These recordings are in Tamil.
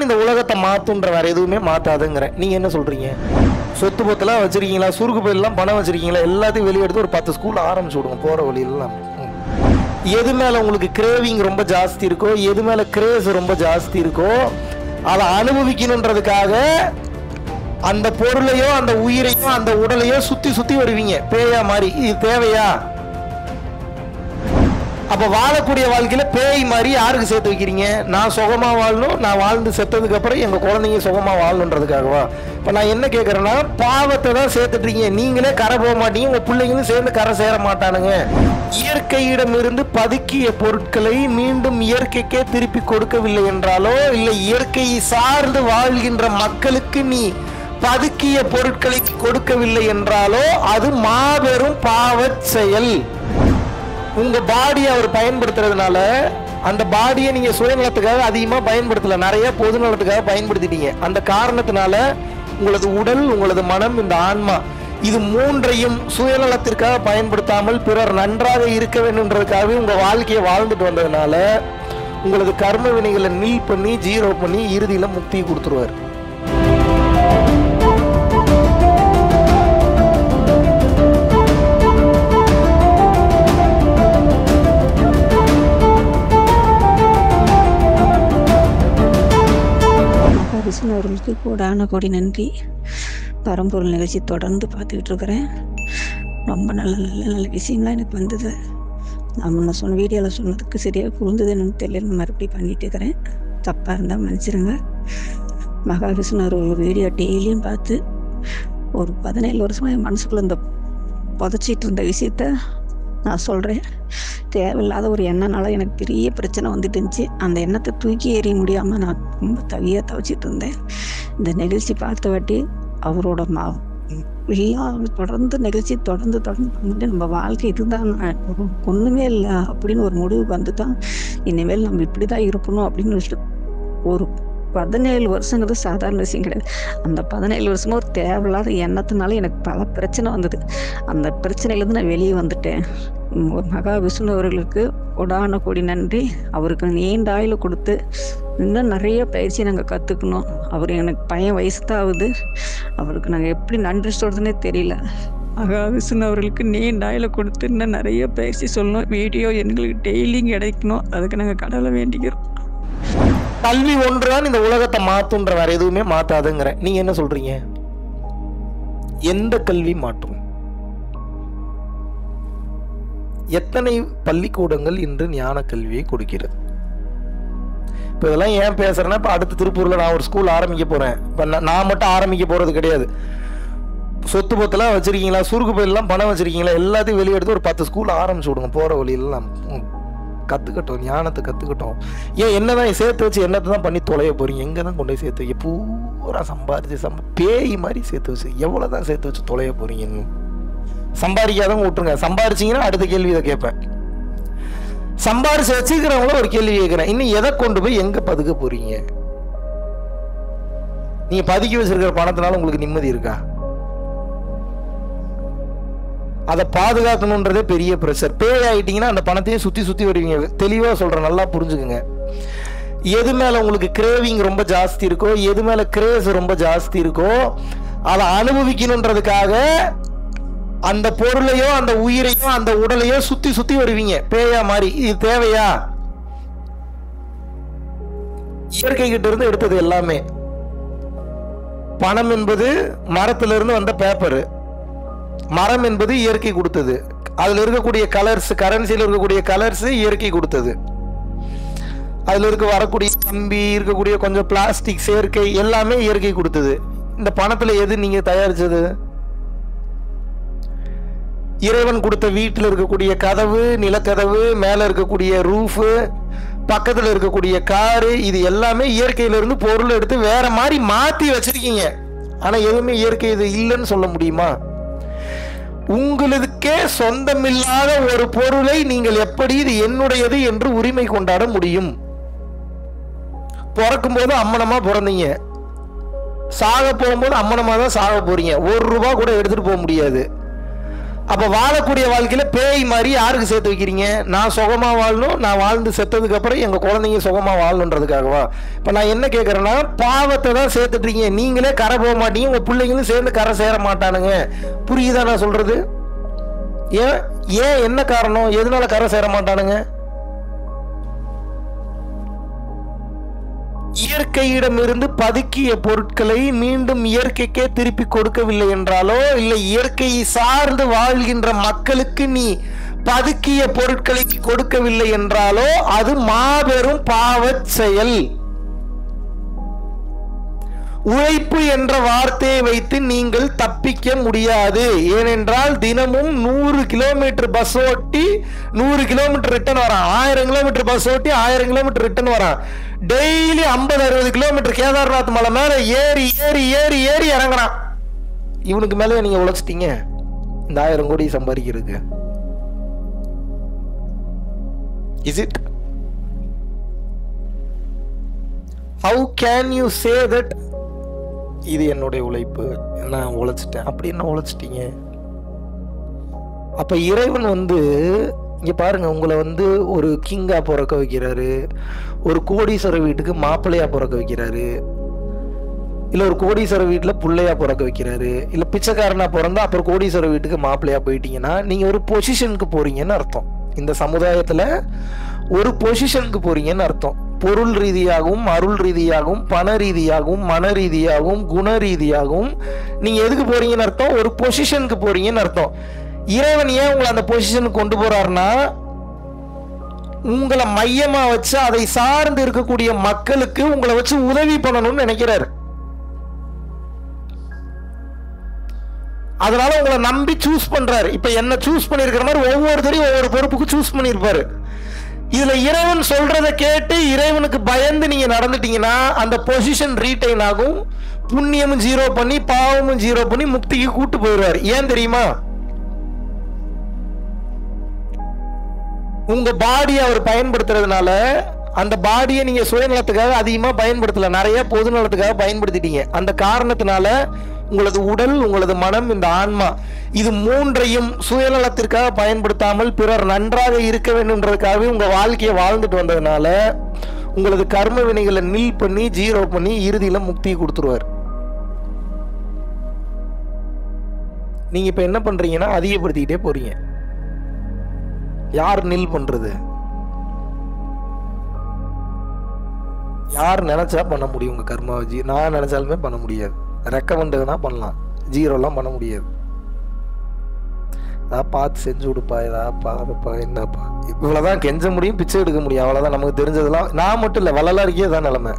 இந்த உலகத்தை மாத்துன்ற வேற எதுவுமே மாத்தாதுங்கிற. நீங்க என்ன சொல்றீங்க? சொத்து பொத்தெல்லாம் வச்சிருக்கீங்களா, சுருக்கு பையெல்லாம் பணம் வச்சிருக்கீங்களா, எல்லாத்தையும் வெளியே எடுத்து ஒரு 10 ஸ்கூல் ஆரம்பிச்சு விடுங்க போற வழியெல்லாம். எது மேல உங்களுக்கு கிரேவிங் ரொம்ப ஜாஸ்தி இருக்கோ, எது மேல கிரேஸ் ரொம்ப ஜாஸ்தி இருக்கோ, அதை அனுபவிக்கணுன்றதுக்காக அந்த பொருளையோ அந்த உயிரையோ அந்த உடலையோ சுத்தி சுத்தி வருவீங்க பேயா மாதிரி. இது தேவையா? அப்ப வாழக்கூடிய வாழ்க்கையில பேய் மாதிரி யாருக்கு சேர்த்து வைக்கிறீங்க? நான் சுகமா வாழணும், நான் வாழ்ந்து செத்ததுக்கு அப்புறம் எங்க குழந்தைங்க சுகமா வாழணுன்றதுக்காகவா? இப்ப நான் என்ன கேட்கறேன்னா, பாவத்தை தான் சேர்த்துட்டு இருக்கீங்க. நீங்களே கரை போக மாட்டீங்க, உங்க பிள்ளைங்களும் சேர்ந்து கரை சேர மாட்டானுங்க. இயற்கையிடமிருந்து பதுக்கிய பொருட்களை மீண்டும் இயற்கைக்கே திருப்பி கொடுக்கவில்லை என்றாலோ, இல்லை இயற்கையை சார்ந்து வாழ்கின்ற மக்களுக்கு நீ பதுக்கிய பொருட்களை கொடுக்கவில்லை என்றாலோ, அது மாபெரும் பாவச் செயல். உங்க பாடியை அவர் பயன்படுத்துறதுனால அந்த பாடியை நீங்க சுயநலத்துக்காக அதிகமா பயன்படுத்தல, நிறைய பொது நலத்துக்காக பயன்படுத்திட்டீங்க. அந்த காரணத்தினால உங்களது உடல், உங்களது மனம், இந்த ஆன்மா, இது மூன்றையும் சுயநலத்திற்காக பயன்படுத்தாமல் பிறர் நன்றாக இருக்க வேண்டும்ன்றதுக்காகவே உங்க வாழ்க்கையை வாழ்ந்துட்டு வந்ததுனால உங்களது கர்ம வினைகளை நீல் பண்ணி ஜீரோ பண்ணி இறுதியில முக்தி கொடுத்துருவார். விஷ்ணு அவர்களுக்கு கோடான கோடி நன்றி. பரம்பொருள் நிகழ்ச்சி தொடர்ந்து பார்த்துக்கிட்டு இருக்கிறேன். ரொம்ப நல்ல நல்ல நல்ல விஷயம்லாம் எனக்கு வந்தது. நான் முன்ன சொன்ன வீடியோவில் சொன்னதுக்கு சரியாக புரிந்தது என்னன்னு தெரியல, மறுபடியும் பண்ணிட்டு இருக்கிறேன். தப்பாக இருந்தால் மன்னிச்சிருங்க. மகாவிஷ்ணு அவர்கள் வீடியோ டெய்லியும் பார்த்து ஒரு 17 வருஷமாக என் மனசுக்குள்ள இந்த புதைச்சிட்டு இருந்த விஷயத்த நான் சொல்கிறேன். தேவையில்லாத ஒரு எண்ணனால எனக்கு பெரிய பிரச்சனை வந்துட்டு இருந்துச்சு. அந்த எண்ணத்தை தூக்கி எறிய முடியாமல் நான் ரொம்ப தவிச்சிட்டு இருந்தேன். இந்த நிகழ்ச்சி பார்த்த வாட்டி அவரோட தொடர்ந்து நிகழ்ச்சி தொடர்ந்து பண்ணிட்டு நம்ம வாழ்க்கை இதுதான், ஒன்றுமே இல்லை அப்படின்னு ஒரு முடிவுக்கு வந்து தான் இனிமேல் நம்ம இப்படி தான் இருக்கணும் அப்படின்னு ஒரு 17 வருஷங்கிறது சாதாரண விஷயம் கிடையாது. அந்த 17 வருஷமா ஒரு தேவையில்லாத எண்ணத்தினால எனக்கு பல பிரச்சனை வந்தது. அந்த பிரச்சனையிலேருந்து நான் வெளியே வந்துட்டேன். மகாவிஷ்ணு அவர்களுக்கு கோடான கோடி நன்றி. அவருக்கு நீண்ட ஆயுள் கொடுத்து இன்னும் நிறைய பயிற்சி நாங்கள் கற்றுக்கணும். அவர் எனக்கு பையன் வயசு தான் ஆகுது. அவருக்கு நாங்கள் எப்படி நன்றி சொல்றதுன்னே தெரியல. மகாவிஷ்ணு அவர்களுக்கு நீண்ட ஆயுள் கொடுத்து இன்னும் நிறைய பயிற்சி சொல்லணும். வீடியோ எங்களுக்கு டெய்லியும் கிடைக்கணும். அதுக்கு நாங்கள் கடவுளை வேண்டிக்கிறோம். கல்வி ஒன்றுதான் இந்த உலகத்தை மாத்துன்ற வேற எதுவுமே மாத்தாதுங்கிற. நீங்க என்ன சொல்றீங்க? எந்த கல்வி மாற்றும்? எத்தனை பள்ளிக்கூடங்கள் இன்று ஞான கல்வியை கொடுக்கிறது? இப்போ இதெல்லாம் ஏன் பேசுறேன்னா, இப்போ அடுத்த திருப்பூர்ல நான் ஒரு ஸ்கூல் ஆரம்பிக்க போறேன். இப்போ நான் மட்டும் ஆரம்பிக்க போறது கிடையாது. சொத்து பொத்தெல்லாம் வச்சிருக்கீங்களா, சுருக்கு பையெல்லாம் பணம் வச்சிருக்கீங்களா, எல்லாத்தையும் வெளியே எடுத்து ஒரு 10 ஸ்கூல் ஆரம்பிச்சு விடுங்க போற வழியெல்லாம். கற்றுக்கட்டும், ஞானத்தை கற்றுக்கட்டும். ஏன் என்னதான் சேர்த்து வச்சு என்னத்தை தான் பண்ணி தொலைய போறீங்க? எங்கே தான் கொண்டு போய் சேர்த்து வைக்க? பூரா சம்பாரிச்சு பேய் மாதிரி சேர்த்து வச்சு எவ்வளோ தான் சேர்த்து வச்சு தொலைய போறீங்க? இன்னும் சம்பாதிக்காதவங்க விட்டுருங்க. சம்பாரிச்சிங்கன்னா அடுத்த கேள்வி இதை கேட்பேன். சம்பாரிச்சு வச்சுக்கிறவங்கள ஒரு கேள்வி கேட்குறேன், இன்னும் எதை கொண்டு போய் எங்கே பதுக்க போறீங்க? நீங்கள் பதுக்கி வச்சிருக்கிற பணத்தினால உங்களுக்கு நிம்மதி இருக்கா? அதை பாதுகாக்கணுன்றதே பெரிய ப்ரெஷர். பேய் ஆகிட்டீங்கன்னா அந்த பணத்தையும் சுற்றி சுற்றி வருவீங்க. தெளிவாக சொல்கிறேன், நல்லா புரிஞ்சுக்குங்க. எது மேலே உங்களுக்கு கிரேவிங் ரொம்ப ஜாஸ்தி இருக்கோ, எது மேலே கிரேஸ் ரொம்ப ஜாஸ்தி இருக்கோ, அதை அனுபவிக்கணுன்றதுக்காக அந்த பொருளையோ அந்த உயிரையோ அந்த உடலையோ சுற்றி சுற்றி வருவீங்க பேயா மாதிரி. இது தேவையா? இயற்கை கிட்ட இருந்து எடுத்தது எல்லாமே. பணம் என்பது மரத்திலிருந்து வந்த பேப்பரு, மரம் என்பது இயற்கை கொடுத்தது. அதுல இருக்கக்கூடிய கலர்ஸ், கரன்சியில் இருக்கக்கூடிய கலர்ஸ் இயற்கை கொடுத்தது. அதுல வரக்கூடிய கம்பி, இருக்கக்கூடிய கொஞ்சம் பிளாஸ்டிக் சேர்க்கை எல்லாமே இயற்கை கொடுத்தது. இந்த பணத்துல எது நீங்க தயாரிச்சது? இறைவன் கொடுத்த வீட்டில் இருக்கக்கூடிய கதவு, நிலக்கதவு, மேல இருக்கக்கூடிய ரூஃபு, பக்கத்துல இருக்கக்கூடிய காரு, இது எல்லாமே இயற்கையிலிருந்து பொருள் எடுத்து வேற மாதிரி மாத்தி வச்சிருக்கீங்க. ஆனா எதுவுமே இயற்கை இது இல்லைன்னு சொல்ல முடியுமா? உங்களுக்கே சொந்தமில்லாத ஒரு பொருளை நீங்கள் எப்படி இது என்னுடையது என்று உரிமை கொண்டாட முடியும்? பிறக்கும் போது அம்மனமா பிறந்தீங்க, சாக போகும்போது அம்மனமா தான் சாக போறீங்க. 1 ரூபா கூட எடுத்துட்டு போக முடியாது. அப்ப வாழக்கூடிய வாழ்க்கையில பேய் மாதிரி யாருக்கு சேர்த்து வைக்கிறீங்க? நான் சுகமா வாழணும், நான் வாழ்ந்து செத்ததுக்கு அப்புறம் எங்க குழந்தைங்க சுகமா வாழணுன்றதுக்காகவா? இப்ப நான் என்ன கேட்கறேன்னா, பாவத்தை தான் சேர்த்துட்டு இருக்கீங்க. நீங்களே கரை போக மாட்டீங்க, உங்க பிள்ளைங்களும் சேர்ந்து கரை சேர மாட்டானுங்க. புரியுதா நான் சொல்றது? ஏன் ஏன் என்ன காரணம்? எதனால கரை சேர மாட்டானுங்க? இயற்கையிடமிருந்து பதுக்கிய பொருட்களை மீண்டும் இயற்கைக்கே திருப்பி கொடுக்கவில்லை என்றாலோ, இல்லை இயற்கையை சார்ந்து வாழ்கின்ற மக்களுக்கு நீ பதுக்கிய பொருட்களை கொடுக்கவில்லை என்றாலோ, அது மாபெரும் பாவச் செயல். உழைப்பு என்ற வார்த்தையை வைத்து நீங்கள் தப்பிக்க முடியாது. ஏனென்றால் தினமும் 100 கிலோமீட்டர் பஸ் ஓட்டி 100 கிலோமீட்டர் ரிட்டர்ன் வரான். 1000 கிலோமீட்டர் பஸ் ஓட்டி 1000 கிலோமீட்டர் ரிட்டர்ன் வரான். டெய்லி 50-60 கிலோமீட்டர் கேதார்நாத் மலை மேல ஏறி ஏறி ஏறி ஏறி இறங்குறான். இவனுக்கு மேலே நீங்க உழைச்சிட்டீங்க இந்த 1000 கோடி சம்பாதிக்கிறதுக்கு. Is it? How can you say that இது என்னுடைய உழைப்பு, நான் உழைச்சிட்டேன் அப்படின்னு உழைச்சிட்டீங்க? அப்ப இறைவன் இங்க பாருங்க, உங்களை ஒரு கிங்கா பிறக்க வைக்கிறாரு, ஒரு கோடீஸ்வர வீட்டுக்கு மாப்பிள்ளையா பிறக்க வைக்கிறாரு, இல்ல ஒரு கோடீஸ்வர வீட்டுல பிள்ளையா பிறக்க வைக்கிறாரு, இல்ல பிச்சைக்காரனா பிறந்தா அப்புறம் கோடீஸ்வர வீட்டுக்கு மாப்பிள்ளையா போயிட்டீங்கன்னா நீங்க ஒரு பொசிஷனுக்கு போறீங்கன்னு அர்த்தம். இந்த சமுதாயத்துல ஒரு பொசிஷனுக்கு போறீங்கன்னு அர்த்தம். பொருள் ரீதியாகவும், அருள் ரீதியாகவும், பண ரீதியாகவும், மன ரீதியாகவும், குண ரீதியாகவும் நீங்க எதுக்கு போறீங்கன்னு அர்த்தம்? ஒரு பொசிஷனுக்கு போறீங்கன்னு அர்த்தம். இறைவன் ஏன் உங்களை அந்த பொசிஷனுக்கு கொண்டு போறாருன்னா, உங்களை மையமா வச்சு அதை சார்ந்து இருக்கக்கூடிய மக்களுக்கு உங்களை வச்சு உதவி பண்ணணும்னு நினைக்கிறாரு. அதனால உங்களை நம்பி சூஸ் பண்றாரு. இப்ப என்ன சூஸ் பண்ணிருக்கிற மாதிரி ஒவ்வொருத்தரையும் ஒவ்வொரு பொறுப்புக்கு சூஸ் பண்ணிருப்பாரு. இதுல இறைவன் சொல்றதை கேட்டு இறைவனுக்கு பயந்து நீங்க நடந்துட்டீங்கன்னா அந்த பொசிஷன் ரீடைன் ஆகும். புண்ணியமும் ஜீரோ பண்ணி பாவமும் ஜீரோ பண்ணி முக்திக்கு கூட்டு போயிடுவார். ஏன் தெரியுமா? உங்க பாடியை அவர் பயன்படுத்துறதுனால அந்த பாடியை நீங்க சுயநலத்துக்காக அதிகமா பயன்படுத்தல, நிறைய பொது நலத்துக்காக பயன்படுத்திட்டீங்க. அந்த காரணத்தினால உங்களது உடல், உங்களது மனம், இந்த ஆன்மா, இது மூன்றையும் சுயநலத்திற்காக பயன்படுத்தாமல் பிறர் நன்றாக இருக்க வேண்டும்ன்றதுக்காகவே உங்க வாழ்க்கையை வாழ்ந்துட்டு வந்ததுனால உங்களது கர்ம வினைகளை நில் பண்ணி ஜீரோ பண்ணி இறுதியில முக்தியை கொடுத்துருவார். நீங்க இப்ப என்ன பண்றீங்கன்னா அதிகப்படுத்திக்கிட்டே போறீங்க. யார் நில் பண்றது? யார் நினைச்சா பண்ண முடியும் உங்க கர்மாவை? நான் நினைச்சாலுமே பண்ண முடியாது. ரெக்கமெண்டுனா பண்ணலாம், ஜீரோலாம் பண்ண முடியாது. ஏதாவது பார்த்து செஞ்சு கொடுப்பா, ஏதாவது பாருப்பா, என்னப்பா, இவ்வளவுதான் கெஞ்ச முடியும், பிச்சை எடுக்க முடியும், அவ்வளவுதான். நமக்கு தெரிஞ்சதெல்லாம் நான் மட்டும் இல்லை, வள்ளலாருக்கே தான் நிலைமை.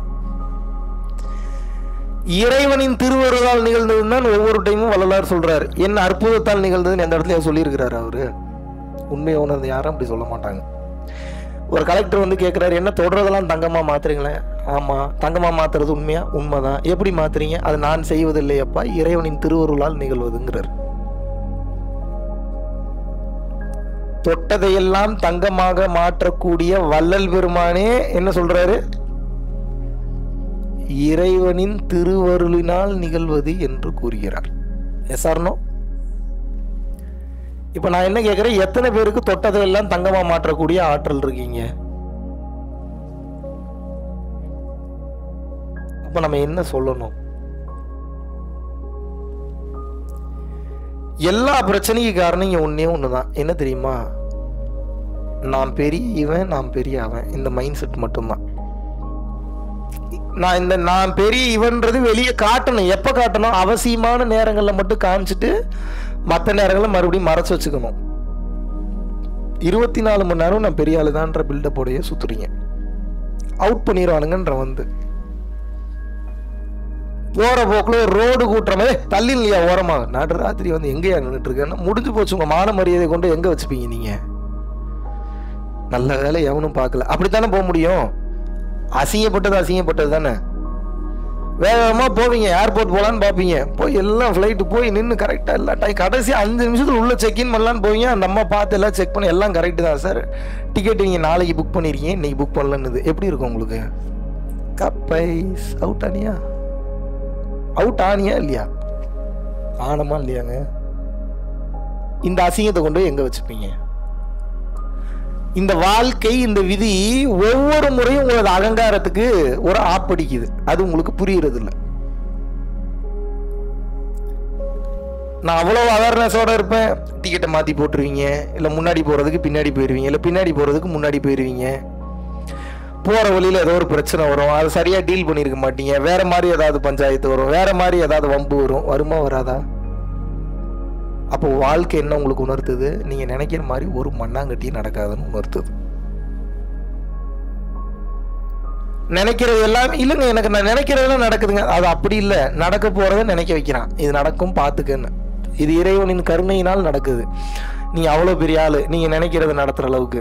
இறைவனின் திருவருளால் நிகழ்ந்ததுன்னு ஒவ்வொரு டைமும் வள்ளலார் சொல்றாரு. என்ன அற்புதத்தால் நிகழ்ந்ததுன்னு எந்த இடத்துல சொல்லியிருக்கிறாரு அவரு? உண்மையை உணர்ந்து யாரும் அப்படி சொல்ல மாட்டாங்க. ஒரு கலெக்டர் கேட்குறாரு, என்ன தொடர்றதெல்லாம் தங்கமா மாத்துறீங்களே? ஆமா, தங்கமா மாத்துறது உண்மையா? உண்மைதான். எப்படி மாத்துறீங்க? அது நான் செய்வதில்லையப்பா, இறைவனின் திருவருளால் நிகழ்வதுங்கிறார். தொட்டதையெல்லாம் தங்கமாக மாற்றக்கூடிய வள்ளல் பெருமானே என்ன சொல்றாரு? இறைவனின் திருவருளினால் நிகழ்வது என்று கூறுகிறார். Yes or no? இப்ப நான் என்ன கேட்கிறேன், எத்தனை பேருக்கு தொட்டதையெல்லாம் தங்கமா மாற்றக்கூடிய ஆற்றல் இருக்கீங்க? அப்ப நம்ம என்ன சொல்லணும்? எல்லா பிரச்சனைக்கு காரணம் இங்க ஒன்னே ஒண்ணுதான். என்ன தெரியுமா? நான் பெரிய இவன், நான் பெரிய அவன், இந்த மைண்ட் செட் மட்டும்தான். நான் பெரிய இவன்றது வெளியே காட்டணும். எப்ப காட்டணும்? அவசியமான நேரங்கள்ல மட்டும் காமிச்சிட்டு மற்ற நேரங்களில் மறுபடியும் மறைச்சு வச்சுக்கணும். 24 மணி நேரம் நான் பெரிய ஆளுதான்ற பில்டப்போடைய சுத்துறீங்க. அவுட் பண்ணிடுவானுங்கன்ற போற போக்குல ரோடு கூட்டுறமே தள்ளி இல்லையா ஓரமா, நடு ராத்திரி எங்கேயா நின்றுட்டு இருக்கேன்னா முடிஞ்சு போச்சு. உங்க மான மரியாதை கொண்டு எங்க வச்சுப்பீங்க நீங்க? நல்ல வேலை எவனும் பார்க்கல. அப்படித்தானே போக முடியும். அசிங்கப்பட்டது தானே. வேகமா போவீங்க, ஏர்போர்ட் போகலான்னு பார்ப்பீங்க, போய் எல்லாம் ஃப்ளைட்டு போய் நின்று கரெக்டாக எல்லா டைம் கடைசி 5 நிமிஷத்துல உள்ள செக்இன் பண்ணலான்னு போவீங்க. அந்த அம்மா பார்த்து எல்லாம் செக் பண்ணி எல்லாம் கரெக்டு தான் சார், டிக்கெட் நீங்கள் நாளைக்கு புக் பண்ணிருக்கீங்க, இன்னைக்கு புக் பண்ணலன்னு. எப்படி இருக்கும் உங்களுக்கு? கப்பைஸ் அவுட் ஆனியா? அவுட் ஆனியா இல்லையா? ஆனமா இல்லையாங்க? இந்த அசிங்கத்தை கொண்டு போய் எங்க வச்சுப்பீங்க? இந்த வாழ்க்கை, இந்த விதி ஒவ்வொரு முறையும் உங்களது அகங்காரத்துக்கு ஒரு ஆப்படிக்குது. அது உங்களுக்கு புரியுறது இல்லை. நான் அவ்வளோ அவேர்னஸோட இருப்பேன், டிக்கெட்டை மாற்றி போட்டுருவீங்க, இல்லை முன்னாடி போகிறதுக்கு பின்னாடி போயிடுவீங்க, இல்லை பின்னாடி போகிறதுக்கு முன்னாடி போயிடுவீங்க. போகிற வழியில் ஏதோ ஒரு பிரச்சனை வரும், அதை சரியாக டீல் பண்ணியிருக்க மாட்டீங்க, வேறு மாதிரி ஏதாவது பஞ்சாயத்து வரும், வேறு மாதிரி ஏதாவது வம்பு வரும். வருமா வராதா? அப்போ வாழ்க்கை என்ன உங்களுக்கு உணர்த்துது? நீங்கள் நினைக்கிற மாதிரி ஒரு மண்ணாங்கட்டியும் நடக்காதுன்னு உணர்த்துது. நினைக்கிறது எல்லாம் இல்லைங்க, எனக்கு நான் நினைக்கிறதெல்லாம் நடக்குதுங்க. அது அப்படி இல்லை, நடக்க போகிறத நினைக்க வைக்கிறான். இது நடக்கும் பார்த்துக்கன்னு. இது இறைவனின் கருணையினால் நடக்குது. நீங்கள் அவ்வளோ பெரிய ஆள், நீங்கள் நினைக்கிறத நடத்துகிற அளவுக்கு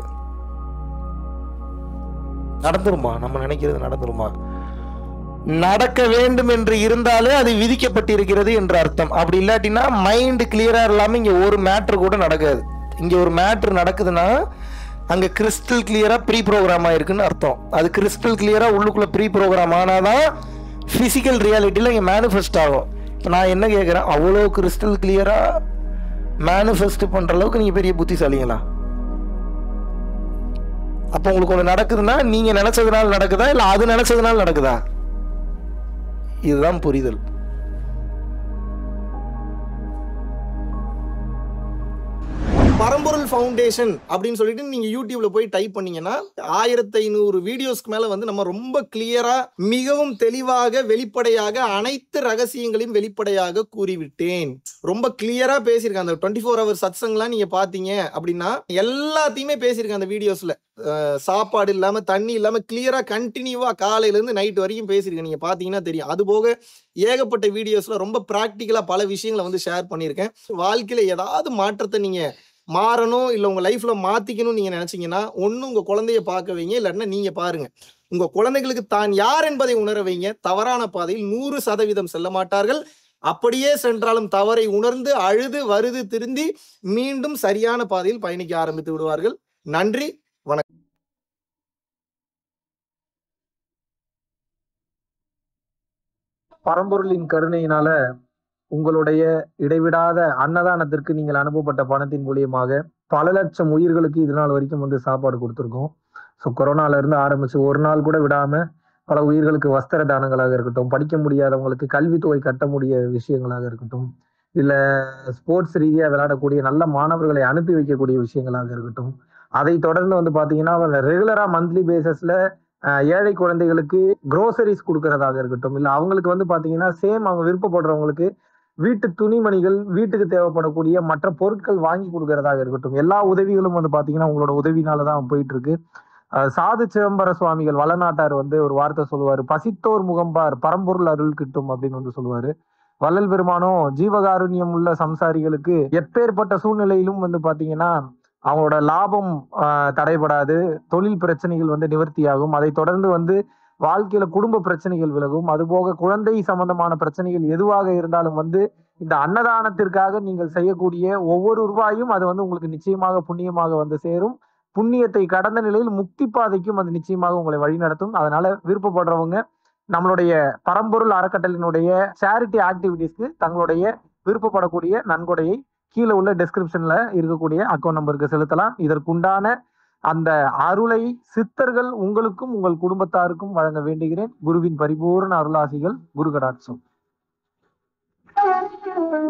நடந்துருமா? நம்ம நினைக்கிறது நடந்துருமா? நடக்க வேண்டும் என்று இருந்தாலே அது விதிக்கப்பட்டிருக்கிறது என்று அர்த்தம். அப்படி இல்லாட்டினா மைண்ட் கிளியரா இல்லாமல் இங்கே ஒரு மேட்ரு கூட நடக்காது. இங்கே ஒரு மேட்ரு நடக்குதுன்னா அங்கே கிறிஸ்டல் கிளியரா ப்ரீ ப்ரோக்ராம் ஆயிருக்குன்னு அர்த்தம். அது கிறிஸ்டல் கிளியரா உள்ளுக்குள்ள ப்ரீ ப்ரோக்ராம் ஆனாதான் ஃபிசிக்கல் ரியாலிட்டியில் இங்கே மேனிஃபெஸ்ட் ஆகும். இப்போ நான் என்ன கேட்குறேன், அவ்வளோ கிறிஸ்டல் கிளியரா மேனிஃபெஸ்ட் பண்ணுற அளவுக்கு நீங்கள் பெரிய புத்திசாலிங்களா? அப்போ உங்களுக்கு ஒன்று நடக்குதுன்னா நீங்கள் நினச்சதுனால நடக்குதா, இல்லை அது நினச்சதுனால நடக்குதா? இதுதான் புரிதல். பரம்பொருள் ஃபவுண்டேஷன் அப்படின்னு சொல்லிட்டு நீங்க யூடியூப்ல போய் டைப் பண்ணீங்கன்னா 1500 வீடியோஸ்க்கு மேல வந்து நம்ம ரொம்ப கிளியரா, மிகவும் தெளிவாக, வெளிப்படையாக அனைத்து ரகசியங்களையும் வெளிப்படையாக கூறிவிட்டேன். ரொம்ப கிளியரா பேசியிருக்கேன். அந்த 24 hours சத்சங்லாம் நீங்க பாத்தீங்க அப்படின்னா எல்லாத்தையுமே பேசியிருக்கேன் அந்த வீடியோஸ்ல. சாப்பாடு இல்லாம, தண்ணி இல்லாம கிளியரா கண்டினியூவா காலையில இருந்து நைட் வரைக்கும் பேசியிருக்கேன். நீங்க பாத்தீங்கன்னா தெரியும். அது போக ஏகப்பட்ட வீடியோஸ்ல ரொம்ப பிராக்டிக்கலா பல விஷயங்களை வந்து ஷேர் பண்ணியிருக்கேன். வாழ்க்கையில ஏதாவது மாற்றத்தை நீங்க மாறணும், இல்லை உங்கள் லைஃப்பில் மாற்றிக்கணும்னு நீங்கள் நினச்சிங்கன்னா ஒன்று உங்கள் குழந்தைய பார்க்க வைங்க, இல்லைன்னா நீங்கள் பாருங்கள். உங்கள் குழந்தைகளுக்கு தான் யார் என்பதை உணர வைங்க. தவறான பாதையில் 100% செல்ல மாட்டார்கள். அப்படியே சென்றாலும் தவறை உணர்ந்து அழுது வருது திருந்தி மீண்டும் சரியான பாதையில் பயணிக்க ஆரம்பித்து விடுவார்கள். நன்றி, வணக்கம். பரம்பொருளின் கருணையினால உங்களுடைய இடைவிடாத அன்னதானத்திற்கு நீங்கள் அனுப்பப்பட்ட பணத்தின் மூலியமாக பல லட்சம் உயிர்களுக்கு இது நாள் வரைக்கும் வந்து சாப்பாடு கொடுத்துருக்கோம். ஸோ கொரோனால இருந்து ஆரம்பிச்சு ஒரு நாள் கூட விடாம பல உயிர்களுக்கு வஸ்திர தானங்களாக இருக்கட்டும், படிக்க முடியாதவங்களுக்கு கல்வித்தொகை கட்ட முடிய விஷயங்களாக இருக்கட்டும், இல்ல ஸ்போர்ட்ஸ் ரீதியா விளையாடக்கூடிய நல்ல மாணவர்களை அனுப்பி வைக்கக்கூடிய விஷயங்களாக இருக்கட்டும், அதை தொடர்ந்து வந்து பாத்தீங்கன்னா ரெகுலரா மந்த்லி பேசிஸ்ல ஏழை குழந்தைகளுக்கு க்ரோசரிஸ் கொடுக்கறதாக இருக்கட்டும், இல்லை அவங்களுக்கு வந்து பாத்தீங்கன்னா சேம் அவங்க விருப்பப்படுறவங்களுக்கு வீட்டு துணிமணிகள், வீட்டுக்கு தேவைப்படக்கூடிய மற்ற பொருட்கள் வாங்கி கொடுக்கறதாக இருக்கட்டும், எல்லா உதவிகளும் வந்து பாத்தீங்கன்னா உங்களோட உதவினாலதான் போயிட்டு இருக்கு. சாது சிதம்பர சுவாமிகள் வளநாட்டார் வந்து ஒரு வார்த்தை சொல்லுவாரு, பசித்தோர் முகம்பார் பரம்பொருள் அருள் கிட்டும் அப்படின்னு வந்து சொல்லுவாரு. வள்ளல் பெருமானும் ஜீவகாருண்யம் உள்ள சம்சாரிகளுக்கு எப்பேற்பட்ட சூழ்நிலையிலும் வந்து பாத்தீங்கன்னா அவங்களோட லாபம் தடைபடாது, தொழில் பிரச்சனைகள் வந்து நிவர்த்தியாகும், அதை தொடர்ந்து வந்து வாழ்க்கையில குடும்ப பிரச்சனைகள் விலகும், அதுபோக குழந்தை சம்பந்தமான பிரச்சனைகள் எதுவாக இருந்தாலும் வந்து இந்த அன்னதானத்திற்காக நீங்கள் செய்யக்கூடிய ஒவ்வொரு ரூபாயும் அது வந்து உங்களுக்கு நிச்சயமாக புண்ணியமாக வந்து சேரும். புண்ணியத்தை கடந்த நிலையில் முக்தி பாதைக்கும் அது நிச்சயமாக உங்களை வழிநடத்தும். அதனால விருப்பப்படுறவங்க நம்மளுடைய பரம்பொருள் அறக்கட்டளையினுடைய சேரிட்டி ஆக்டிவிட்டிஸ்க்கு தங்களுடைய விருப்பப்படக்கூடிய நன்கொடையை கீழே உள்ள டிஸ்கிரிப்ஷன்ல இருக்கக்கூடிய அக்கௌண்ட் நம்பருக்கு செலுத்தலாம். இதற்குண்டான அந்த அருளை சித்தர்கள் உங்களுக்கும் உங்கள் குடும்பத்தாருக்கும் வழங்க வேண்டுகிறேன். குருவின் பரிபூர்ண அருளாசிகள். குரு கடாட்சம்.